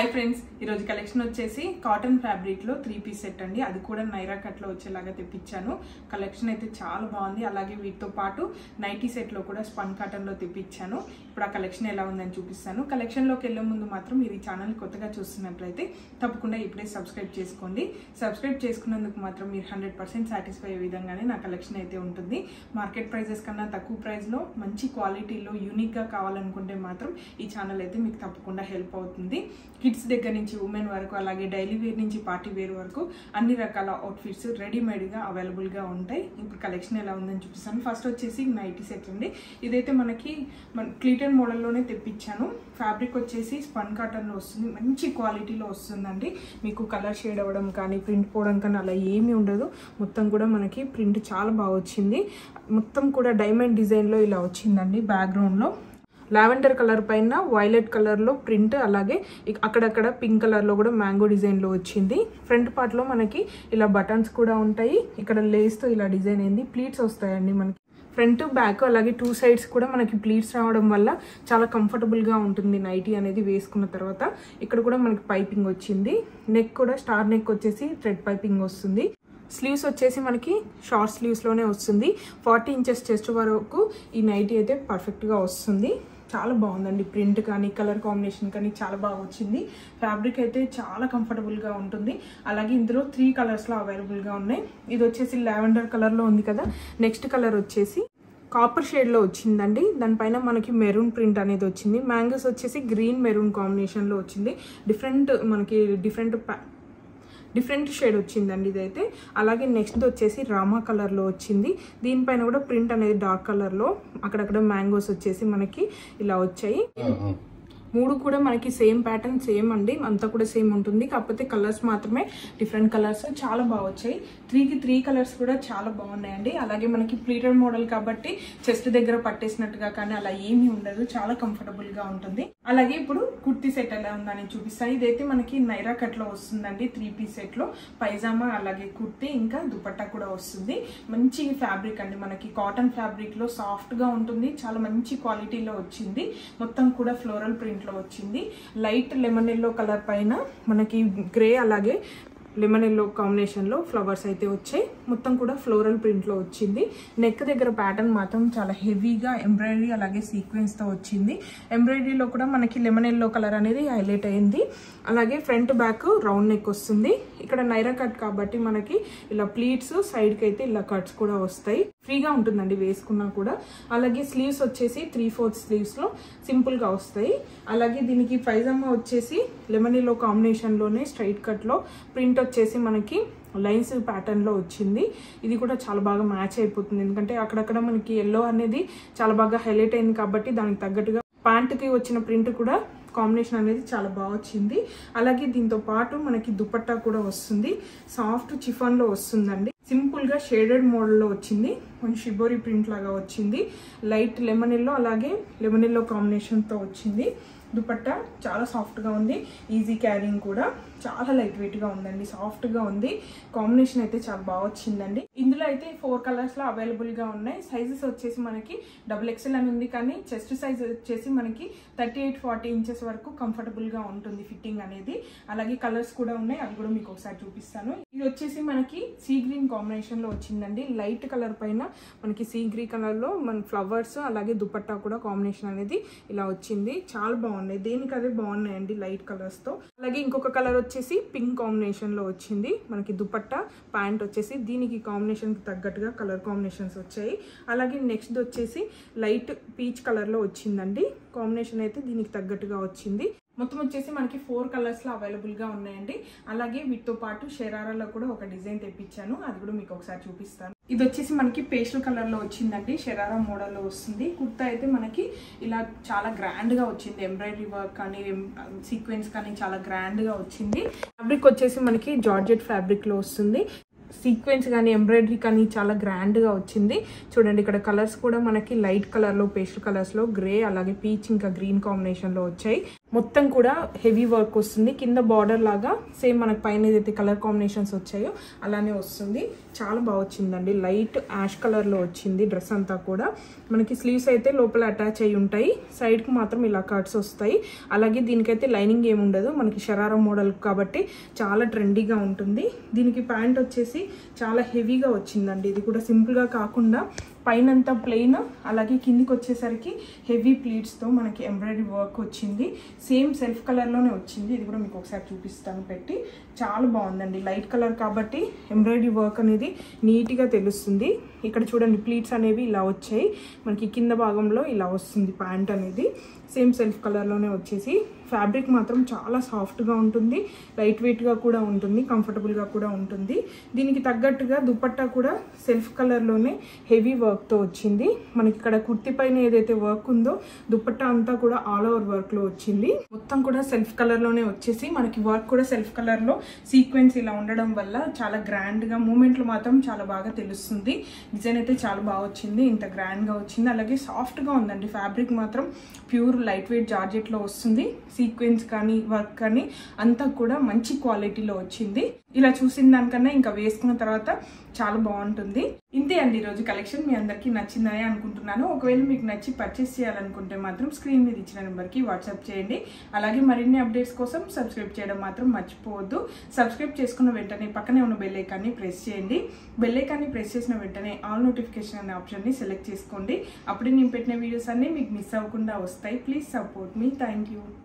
Hi friends, ఈరోజు collection వచ్చేసి cotton ఫ్యాబ్రిక్లో 3-piece సెట్ అండి. అది కూడా నైరా కట్లో వచ్చేలాగా తెప్పించాను. కలెక్షన్ అయితే చాలా బాగుంది. అలాగే వీటితో పాటు నైటీ సెట్లో కూడా స్పన్ కాటన్లో తెప్పించాను. ఇప్పుడు ఆ కలెక్షన్ ఎలా ఉందని చూపిస్తాను. కలెక్షన్లోకి వెళ్ళే ముందు మాత్రం మీరు ఈ ఛానల్ కొత్తగా చూస్తున్నట్లయితే తప్పకుండా ఇప్పుడే సబ్స్క్రైబ్ చేసుకోండి. సబ్స్క్రైబ్ చేసుకున్నందుకు మాత్రం మీరు 100% సాటిస్ఫై అయ్యే విధంగానే నా కలెక్షన్ అయితే ఉంటుంది. మార్కెట్ ప్రైజెస్ కన్నా తక్కువ ప్రైస్లో మంచి క్వాలిటీలో యూనిక్గా కావాలనుకుంటే మాత్రం ఈ ఛానల్ అయితే మీకు తప్పకుండా హెల్ప్ అవుతుంది. కిడ్స్ దగ్గర నుంచి ఉమెన్ వరకు, అలాగే డైలీ వేర్ నుంచి పార్టీ వేర్ వరకు అన్ని రకాల అవుట్ఫిట్స్ రెడీమేడ్గా అవైలబుల్గా ఉంటాయి. ఇప్పుడు కలెక్షన్ ఎలా ఉందని చూపిస్తాను. ఫస్ట్ వచ్చేసి నైటీ సెట్ అండి. ఇదైతే మనకి క్లీటెడ్ మోడల్లోనే తెప్పించాను. ఫ్యాబ్రిక్ వచ్చేసి స్పన్ కాటన్లో వస్తుంది. మంచి క్వాలిటీలో వస్తుందండి. మీకు కలర్ షేడ్ అవ్వడం కానీ ప్రింట్ పోవడం కానీ అలా ఏమీ ఉండదు. మొత్తం కూడా మనకి ప్రింట్ చాలా బాగా వచ్చింది. మొత్తం కూడా డైమండ్ డిజైన్లో ఇలా వచ్చిందండి. బ్యాక్గ్రౌండ్లో లావెండర్ కలర్ పైన వైలెట్ కలర్లో ప్రింట్, అలాగే అక్కడక్కడ పింక్ కలర్లో కూడా మ్యాంగో డిజైన్లో వచ్చింది. ఫ్రంట్ పార్ట్లో మనకి ఇలా బటన్స్ కూడా ఉంటాయి. ఇక్కడ లేస్తో ఇలా డిజైన్ అయింది. ప్లీట్స్ వస్తాయండి మనకి ఫ్రంట్ బ్యాక్, అలాగే 2 sides కూడా మనకి ప్లీట్స్ రావడం వల్ల చాలా కంఫర్టబుల్గా ఉంటుంది నైటీ అనేది వేసుకున్న తర్వాత. ఇక్కడ కూడా మనకి పైపింగ్ వచ్చింది. నెక్ కూడా స్టార్ నెక్ వచ్చేసి థ్రెడ్ పైపింగ్ వస్తుంది. స్లీవ్స్ వచ్చేసి మనకి షార్ట్ స్లీవ్స్లోనే వస్తుంది. 40 inches చెస్ట్ వరకు ఈ నైటీ అయితే పర్ఫెక్ట్గా వస్తుంది. చాలా బాగుందండి. ప్రింట్ కానీ కలర్ కాంబినేషన్ కానీ చాలా బాగా వచ్చింది. ఫ్యాబ్రిక్ అయితే చాలా కంఫర్టబుల్గా ఉంటుంది. అలాగే ఇందులో 3 కలర్స్లో అవైలబుల్గా ఉన్నాయి. ఇది వచ్చేసి లావెండర్ కలర్లో ఉంది కదా. నెక్స్ట్ కలర్ వచ్చేసి కాపర్ షేడ్లో వచ్చిందండి. దానిపైన మనకి మెరూన్ ప్రింట్ అనేది వచ్చింది. మ్యాంగోస్ వచ్చేసి గ్రీన్ మెరూన్ కాంబినేషన్లో వచ్చింది. డిఫరెంట్ షేడ్ వచ్చిందండి ఇదైతే. అలాగే నెక్స్ట్ వచ్చేసి రామా కలర్లో వచ్చింది. దీనిపైన కూడా ప్రింట్ అనేది డార్క్ కలర్లో అక్కడక్కడ మ్యాంగోస్ వచ్చేసి మనకి ఇలా వచ్చాయి. 3 కూడా మనకి సేమ్ ప్యాటర్న్ సేమ్ అండి. అంతా కూడా సేమ్ ఉంటుంది. కాకపోతే కలర్స్ మాత్రమే డిఫరెంట్ కలర్స్ చాలా బాగా వచ్చాయి. 3కి 3 కలర్స్ కూడా చాలా బాగున్నాయండి. అలాగే మనకి ప్లీటెడ్ మోడల్ కాబట్టి చెస్ట్ దగ్గర పట్టేసినట్టుగా కానీ అలా ఏమీ ఉండదు. చాలా కంఫర్టబుల్గా ఉంటుంది. అలాగే ఇప్పుడు కుర్తీ సెట్ ఎలా ఉందని చూపిస్తాను. ఇదైతే మనకి నైరా కట్లో వస్తుందండి. 3-piece సెట్లో పైజామా, అలాగే కుర్తీ, ఇంకా దుపట్టా కూడా వస్తుంది. మంచి ఫ్యాబ్రిక్ అండి. మనకి కాటన్ ఫ్యాబ్రిక్లో సాఫ్ట్గా ఉంటుంది. చాలా మంచి క్వాలిటీలో వచ్చింది. మొత్తం కూడా ఫ్లోరల్ ప్రింట్ లో వచ్చింది. లైట్ లెమన్ ఎల్లో కలర్ పైన మనకి గ్రే, అలాగే లెమన్ ఎల్లో కాంబినేషన్ లో ఫ్లవర్స్ అయితే వచ్చాయి. మొత్తం కూడా ఫ్లోరల్ ప్రింట్ లో వచ్చింది. నెక్ దగ్గర ప్యాటర్న్ మాత్రం చాలా హెవీగా ఎంబ్రాయిడరీ అలాగే సీక్వెన్స్ తో వచ్చింది. ఎంబ్రాయిడరీలో కూడా మనకి లెమన్ ఎల్లో కలర్ అనేది హైలైట్ అయింది. అలాగే ఫ్రంట్ బ్యాక్ రౌండ్ నెక్ వస్తుంది. ఇక్కడ నైరా కట్ కాబట్టి మనకి ఇలా ప్లీట్స్, సైడ్ కి అయితే ఇలా కట్స్ కూడా వస్తాయి. ఫ్రీగా ఉంటుందండి వేసుకున్నా కూడా. అలాగే స్లీవ్స్ వచ్చేసి 3/4 స్లీవ్స్ లో సింపుల్ గా వస్తాయి. అలాగే దీనికి పైజామా వచ్చేసి లెమన్ ఎల్లో కాంబినేషన్ లోనే స్ట్రైట్ కట్ లో ప్రింట్ వచ్చేసి మనకి లైన్స్ ప్యాటర్న్ లో వచ్చింది. ఇది కూడా చాలా బాగా మ్యాచ్ అయిపోతుంది. ఎందుకంటే అక్కడక్కడ మనకి ఎల్లో అనేది చాలా బాగా హైలైట్ అయింది కాబట్టి దానికి తగ్గట్టుగా ప్యాంట్ కి వచ్చిన ప్రింట్ కూడా కాంబినేషన్ అనేది చాలా బాగా వచ్చింది. అలాగే దీంతో పాటు మనకి దుపట్టా కూడా వస్తుంది. సాఫ్ట్ చిఫాన్ లో వస్తుందండి. సింపుల్ గా షేడెడ్ మోడల్ లో వచ్చింది. కొంచెం షిబోరి ప్రింట్ లాగా వచ్చింది. లైట్ లెమన్ ఎల్లో, అలాగే లెమన్ ఎల్లో కాంబినేషన్ తో వచ్చింది. దుపట్టా చాలా సాఫ్ట్ గా ఉంది. ఈజీ క్యారింగ్ కూడా చాలా లైట్ వెయిట్ గా ఉందండి. సాఫ్ట్ గా ఉంది. కాంబినేషన్ అయితే చాలా బాగా వచ్చిందండి. ఇందులో అయితే 4 కలర్స్ లో అవైలబుల్ గా ఉన్నాయి. సైజెస్ వచ్చేసి మనకి XXL అని ఉంది, కానీ చెస్ట్ సైజ్ వచ్చేసి మనకి 38-40 inches వరకు కంఫర్టబుల్ గా ఉంటుంది ఫిట్టింగ్ అనేది. అలాగే కలర్స్ కూడా ఉన్నాయి, అవి కూడా మీకు ఒకసారి చూపిస్తాను. ఇది వచ్చేసి మనకి సీ గ్రీన్ కాంబినేషన్ లో వచ్చిందండి. లైట్ కలర్ పైన మనకి సీ గ్రీన్ కలర్ లో మన ఫ్లవర్స్, అలాగే దుపట్టా కూడా కాంబినేషన్ అనేది ఇలా వచ్చింది. చాలా బాగున్నాయి. దేనికి అదే బాగున్నాయండి లైట్ కలర్స్ తో. అలాగే ఇంకొక కలర్ వచ్చేసి పింక్ కాంబినేషన్ లో వచ్చింది. మనకి దుపట్టా, ప్యాంట్ వచ్చేసి దీనికి కాంబినేషన్ కి తగ్గట్టుగా కలర్ కాంబినేషన్స్ వచ్చాయి. అలాగే నెక్స్ట్ వచ్చేసి లైట్ పీచ్ కలర్ లో వచ్చిందండి. కాంబినేషన్ అయితే దీనికి తగ్గట్టుగా వచ్చింది. మొత్తం వచ్చేసి మనకి 4 కలర్స్ లో అవైలబుల్ గా ఉన్నాయండి. అలాగే వీటితో పాటు షరారాలో కూడా ఒక డిజైన్ తెప్పించాను, అది కూడా మీకు ఒకసారి చూపిస్తాను. ఇది వచ్చేసి మనకి పేస్టల్ కలర్ లో వచ్చిందండి. షరారా మోడల్ లో వస్తుంది. కుర్తా అయితే మనకి ఇలా చాలా గ్రాండ్ గా వచ్చింది. ఎంబ్రాయిడరీ వర్క్ కానీ సీక్వెన్స్ కానీ చాలా గ్రాండ్ గా వచ్చింది. ఫ్యాబ్రిక్ వచ్చేసి మనకి జార్జెట్ ఫ్యాబ్రిక్ లో వస్తుంది. సీక్వెన్స్ కానీ ఎంబ్రాయిడరీ కానీ చాలా గ్రాండ్ గా వచ్చింది. చూడండి, ఇక్కడ కలర్స్ కూడా మనకి లైట్ కలర్ లో, పేస్టల్ కలర్స్ లో గ్రే, అలాగే పీచ్ ఇంకా గ్రీన్ కాంబినేషన్ లో వచ్చాయి. మొత్తం కూడా హెవీ వర్క్ వస్తుంది. కింద బార్డర్ లాగా సేమ్ మనకు పైన ఏదైతే కలర్ కాంబినేషన్స్ వచ్చాయో అలానే వస్తుంది. చాలా బాగా వచ్చిందండి. లైట్ యాష్ కలర్లో వచ్చింది డ్రెస్ అంతా కూడా. మనకి స్లీవ్స్ అయితే లోపల అటాచ్ అయి ఉంటాయి, సైడ్కి మాత్రం ఇలా కట్స్ వస్తాయి. అలాగే దీనికైతే లైనింగ్ ఏమి ఉండదు, మనకి షరారా మోడల్ కాబట్టి చాలా ట్రెండీగా ఉంటుంది. దీనికి ప్యాంట్ వచ్చేసి చాలా హెవీగా వచ్చిందండి. ఇది కూడా సింపుల్గా కాకుండా పైనంతా ప్లెయిన్, అలాగే కిందికి వచ్చేసరికి హెవీ ప్లీట్స్తో మనకి ఎంబ్రాయిడరీ వర్క్ వచ్చింది. సేమ్ సెల్ఫ్ కలర్లోనే వచ్చింది. ఇది కూడా మీకు ఒకసారి చూపిస్తాను పెట్టి. చాలా బాగుందండి. లైట్ కలర్ కాబట్టి ఎంబ్రాయిడరీ వర్క్ అనేది నీట్గా తెలుస్తుంది. ఇక్కడ చూడండి ప్లీట్స్ అనేవి ఇలా వచ్చాయి, మనకి కింద భాగంలో ఇలా వస్తుంది ప్యాంట్ అనేది. సేమ్ సెల్ఫ్ కలర్లోనే వచ్చేసి ఫ్యాబ్రిక్ మాత్రం చాలా సాఫ్ట్గా ఉంటుంది, లైట్ వెయిట్గా కూడా ఉంటుంది, కంఫర్టబుల్గా కూడా ఉంటుంది. దీనికి తగ్గట్టుగా దుపట్టా కూడా సెల్ఫ్ కలర్లోనే హెవీ వర్క్తో వచ్చింది. మనకి ఇక్కడ కుర్తి పైన ఏదైతే వర్క్ ఉందో దుపట్టా అంతా కూడా ఆల్ ఓవర్ వర్క్లో వచ్చింది. మొత్తం కూడా సెల్ఫ్ కలర్లోనే వచ్చేసి మనకి వర్క్ కూడా సెల్ఫ్ కలర్లో సీక్వెన్స్ ఇలా ఉండడం వల్ల చాలా గ్రాండ్గా మూమెంట్లు మాత్రం చాలా బాగా తెలుస్తుంది. డిజైన్ అయితే చాలా బాగా వచ్చింది, ఇంత గ్రాండ్గా వచ్చింది. అలాగే సాఫ్ట్గా ఉందండి. ఫ్యాబ్రిక్ మాత్రం ప్యూర్ లైట్ వెయిట్ జార్జెట్లో వస్తుంది. సీక్వెన్స్ కానీ వర్క్ కానీ అంతా కూడా మంచి క్వాలిటీలో వచ్చింది. ఇలా చూసిన దానికన్నా ఇంకా వేసుకున్న తర్వాత చాలా బాగుంటుంది. ఇంతే అండి ఈరోజు కలెక్షన్. మీ అందరికీ నచ్చిందని అనుకుంటున్నాను. ఒకవేళ మీకు నచ్చి పర్చేస్ చేయాలనుకుంటే మాత్రం స్క్రీన్ మీద ఇచ్చిన నెంబర్కి వాట్సాప్ చేయండి. అలాగే మరిన్ని అప్డేట్స్ కోసం సబ్స్క్రైబ్ చేయడం మాత్రం మర్చిపోవద్దు. సబ్స్క్రైబ్ చేసుకున్న వెంటనే పక్కనే ఉన్న బెల్ ఐకాన్ని ప్రెస్ చేయండి. బెల్ ఐకాన్ని ప్రెస్ చేసిన వెంటనే ఆల్ నోటిఫికేషన్ అనే ఆప్షన్ని సెలెక్ట్ చేసుకోండి. అప్పుడే నేను పెట్టిన వీడియోస్ అన్నీ మీకు మిస్ అవ్వకుండా వస్తాయి. Please support me. Thank you.